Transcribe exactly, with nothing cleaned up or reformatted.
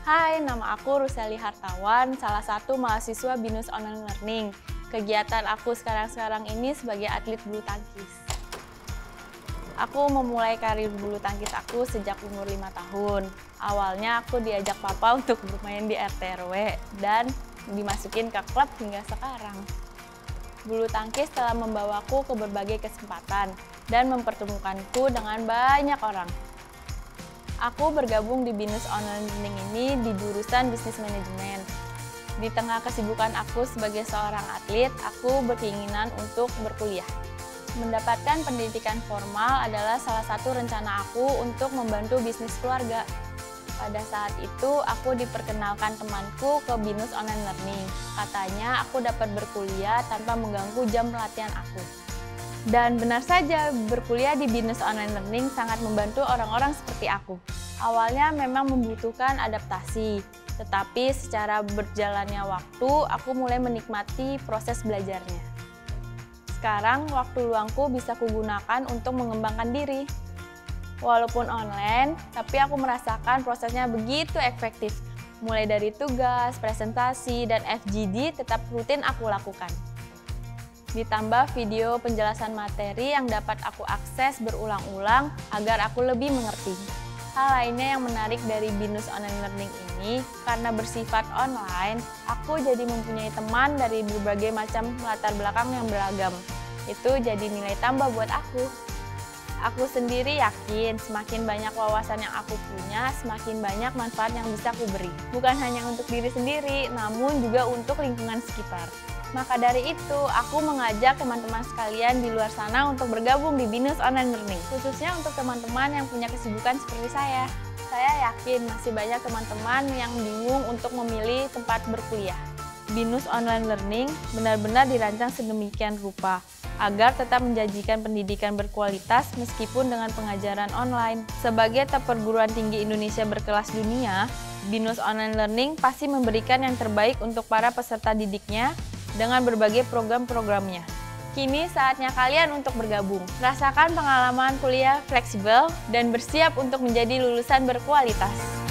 Hai, nama aku Ruseli Hartawan, salah satu mahasiswa BINUS Online Learning. Kegiatan aku sekarang-sekarang ini sebagai atlet bulu tangkis. Aku memulai karir bulu tangkis aku sejak umur lima tahun. Awalnya aku diajak papa untuk bermain di R T R W dan dimasukin ke klub hingga sekarang. Bulu tangkis telah membawaku ke berbagai kesempatan dan mempertemukanku dengan banyak orang. Aku bergabung di BINUS Online Learning ini di jurusan Bisnis Manajemen. Di tengah kesibukan aku sebagai seorang atlet, aku berkeinginan untuk berkuliah. Mendapatkan pendidikan formal adalah salah satu rencana aku untuk membantu bisnis keluarga. Pada saat itu, aku diperkenalkan temanku ke BINUS Online Learning. Katanya aku dapat berkuliah tanpa mengganggu jam pelatihan aku. Dan benar saja, berkuliah di BINUS Online Learning sangat membantu orang-orang seperti aku. Awalnya memang membutuhkan adaptasi, tetapi secara berjalannya waktu, aku mulai menikmati proses belajarnya. Sekarang, waktu luangku bisa kugunakan untuk mengembangkan diri. Walaupun online, tapi aku merasakan prosesnya begitu efektif. Mulai dari tugas, presentasi, dan F G D tetap rutin aku lakukan. Ditambah video penjelasan materi yang dapat aku akses berulang-ulang agar aku lebih mengerti. Hal lainnya yang menarik dari BINUS Online Learning ini, karena bersifat online, aku jadi mempunyai teman dari berbagai macam latar belakang yang beragam. Itu jadi nilai tambah buat aku. Aku sendiri yakin semakin banyak wawasan yang aku punya, semakin banyak manfaat yang bisa aku beri. Bukan hanya untuk diri sendiri, namun juga untuk lingkungan sekitar. Maka dari itu, aku mengajak teman-teman sekalian di luar sana untuk bergabung di BINUS Online Learning, khususnya untuk teman-teman yang punya kesibukan seperti saya. Saya yakin masih banyak teman-teman yang bingung untuk memilih tempat berkuliah. BINUS Online Learning benar-benar dirancang sedemikian rupa, agar tetap menjanjikan pendidikan berkualitas meskipun dengan pengajaran online. Sebagai top perguruan tinggi Indonesia berkelas dunia, BINUS Online Learning pasti memberikan yang terbaik untuk para peserta didiknya dengan berbagai program-programnya. Kini saatnya kalian untuk bergabung. Rasakan pengalaman kuliah fleksibel dan bersiap untuk menjadi lulusan berkualitas.